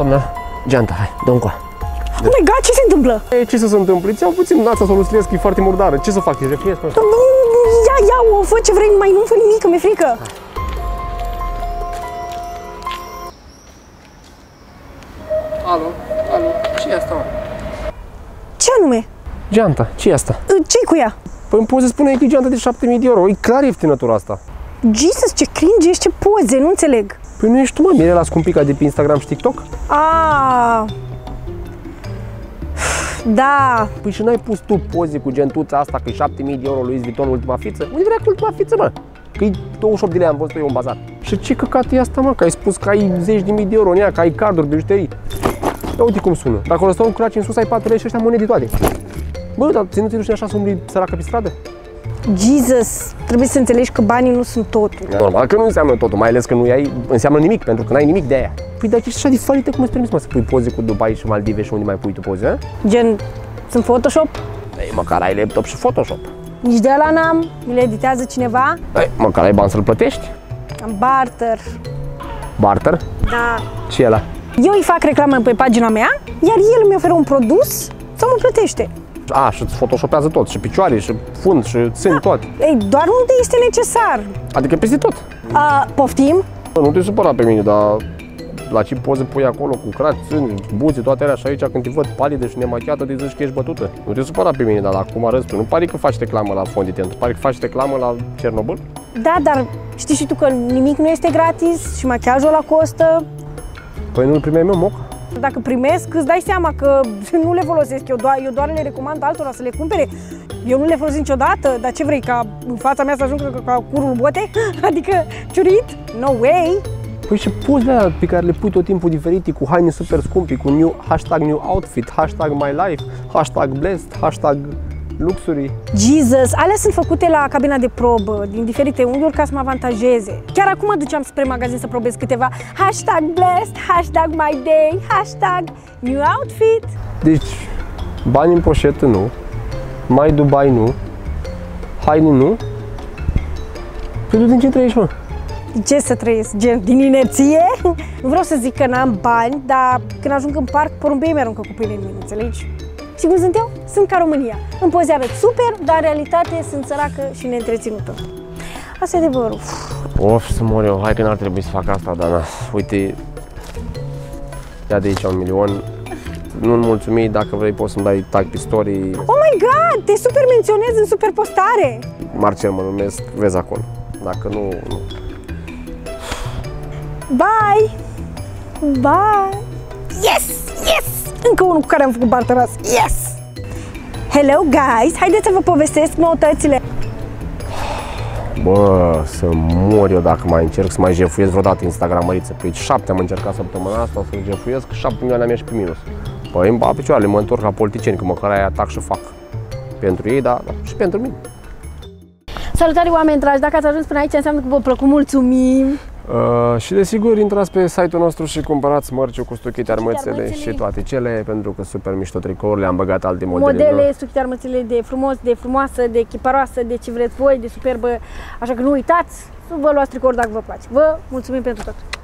Doamna, geanta, hai, dă-o încoa. Oh my god, ce se întâmplă? Ce să se întâmple? Ți-au puțin nața să o lustriesc, e foarte murdară. Ce să fac? E refriesc? Ia-o, fă ce vrei, mai nu fă nimic, că mi-e frică. Alo, ce e asta, mă? Ce anume? Geanta, ce e asta? Ce-i cu ea? Păi îmi poți să spune că e geanta de 7.000 de euro, e clar ieftinătura asta. Jesus, ce cringe ești, ce poze, nu înțeleg. Păi nu ești tu, mă, Mirela Scumpica de pe Instagram și TikTok? Da. Păi și n-ai pus tu poze cu gentuța asta, că e 7.000 de euro Louis Vuitton, ultima fiță? Unde vrea cu ultima fiță, mă? Că e 28 de lei, am văzut eu în bazar. Și ce căcat e asta, mă? Că ai spus că ai 10.000 de euro în ea, că ai carduri, bijuterii. Ia uite cum sună. Dacă o lăsăm un craci în sus, ai 4 lei și ăștia monede toate. Bă, dar ți nu te duci așa să umbli săracă pe stradă? Jesus, trebuie să înțelegi că banii nu sunt totul. Normal că nu înseamnă totul, mai ales că nu ai, înseamnă nimic, pentru că n-ai nimic de aia. Păi dar ești așa de falită, cum îți permiți, mă, să pui poze cu Dubai și Maldive și unde mai pui tu poze, a? Gen, sunt Photoshop? Ei, măcar ai laptop și Photoshop. Nici de ăla n-am, mi le editează cineva. Ei, măcar ai bani să-l plătești. Am barter. Barter? Da. Și ăla? Eu îi fac reclamă pe pagina mea, iar el mi oferă un produs sau mă plătește. A, și îți photoshopează tot, și picioare, și fund, și țâni, toate. Ei, doar unde este necesar. Adică peste tot. Poftim? Nu te supăra pe mine, dar la ce poze pui acolo cu craci, țâni, buze, toate alea și aici când te văd palidă și nemachiată, te zici că ești bătută. Nu te supăra pe mine, dar la cum arăți tu, nu pare că faci reclamă la fond de tent, pare că faci reclamă la Cernobâl? Da, dar știi și tu că nimic nu este gratis și machiajul ăla costă. Păi nu-l primeai meu, moc? Dacă primesc, îți dai seama că nu le folosesc, eu doar le recomand altora să le cumpere. Eu nu le folosesc niciodată, dar ce vrei, ca în fața mea să ajungă ca curul bote? Adică ciurit? No way! Păi și pozele alea pe care le pui tot timpul diferite, cu haine super scumpe, cu new outfit, hashtag my life, hashtag blessed, hashtag luxury. Jesus, alea sunt făcute la cabina de probă, din diferite unghiuri ca să mă avantajeze. Chiar acum duceam spre magazin să probez câteva hashtag blessed, hashtag my day, hashtag new outfit. Deci, bani în poșetă nu, mai Dubai nu, haine nu. Păi tu din ce trăiești, mă? Ce să trăiesc? Gen, din inerție? Nu vreau să zic că n-am bani, dar când ajung în parc, porumbei mi-aruncă cu pâine în mine, înțelegi? Și cum sunt eu? Sunt ca România. În poze arăt super, dar în realitate sunt săracă și neîntreținută. Asta e adevărul. Of, să mor eu. Hai că n-ar trebui să fac asta, Dana. Uite, ia de aici 1 milion. Nu-mi mulțumi, dacă vrei poți să-mi dai tag pe story. Oh my god, te super menționez în super postare. Marcel mă numesc, vezi acolo. Dacă nu, nu. Bye! Bye! Yes! Yes! Încă unul cu care am făcut barteras. Yes! Hello, guys! Haideți să vă povestesc noutățile. Bă, să mor eu dacă mai încerc să mai jefuiesc vreodată Instagramăriță. Pe 7 am încercat săptămâna asta să jefuiesc, 7 milioane am ieșit pe minus. Păi îmi bat picioarele, mă întorc ca politicieni, că măcar aia atac și fac. Pentru ei, dar și pentru mine. Salutare, oameni dragi! Dacă ați ajuns până aici, înseamnă că vă plăcut, mulțumim! Și desigur intrați pe site-ul nostru și cumpărați mărciu cu stuchite, armățele și toate cele, pentru că super mișto tricourile, am băgat alte modele, stuchite, armățele de frumos, de frumoasă, de chiparoasă, de ce vreți voi, de superbă, așa că nu uitați să vă luați tricouri dacă vă place. Vă mulțumim pentru tot!